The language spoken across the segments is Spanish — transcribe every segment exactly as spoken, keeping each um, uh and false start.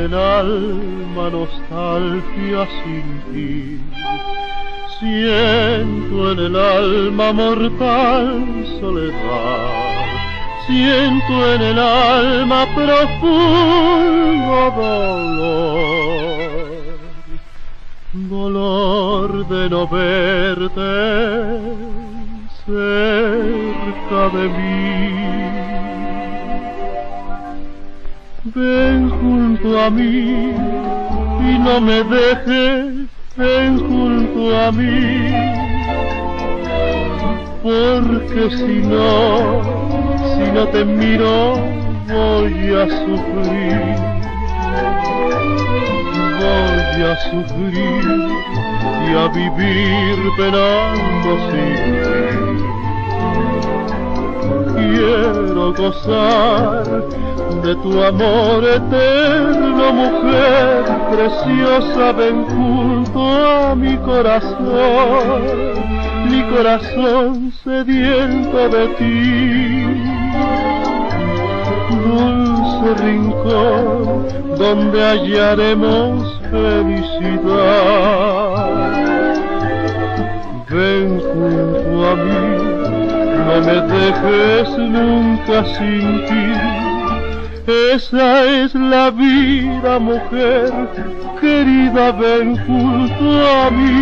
el alma nostalgia sin ti. Siento en el alma mortal soledad, siento en el alma profundo dolor, dolor de no verte cerca de mí. Ven junto a mí y no me dejes, ven junto a mí, porque si no, si no te miro voy a sufrir, voy a sufrir y a vivir penando sin ti. Quiero gozar de tu amor eterno, mujer preciosa, ven junto a mi corazón, mi corazón sediento de ti. Dulce rincón donde hallaremos felicidad. Ven junto a mí, no me dejes nunca sin ti. Esa es la vida, mujer querida, ven junto a mí.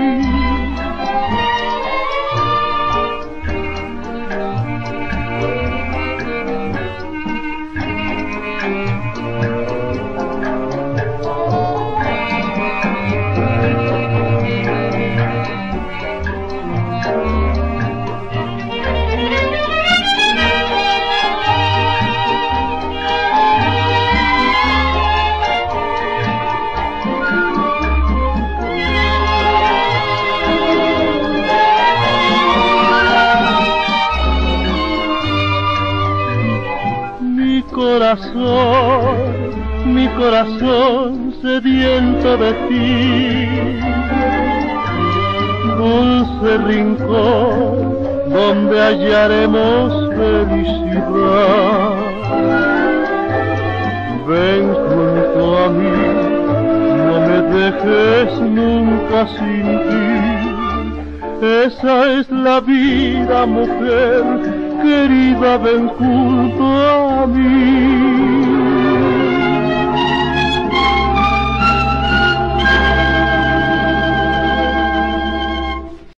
Corazón, mi corazón sediento de ti, dulce rincón donde hallaremos felicidad. Ven junto a mí, no me dejes nunca sin ti. Esa es la vida, mujer querida, ven junto a mí.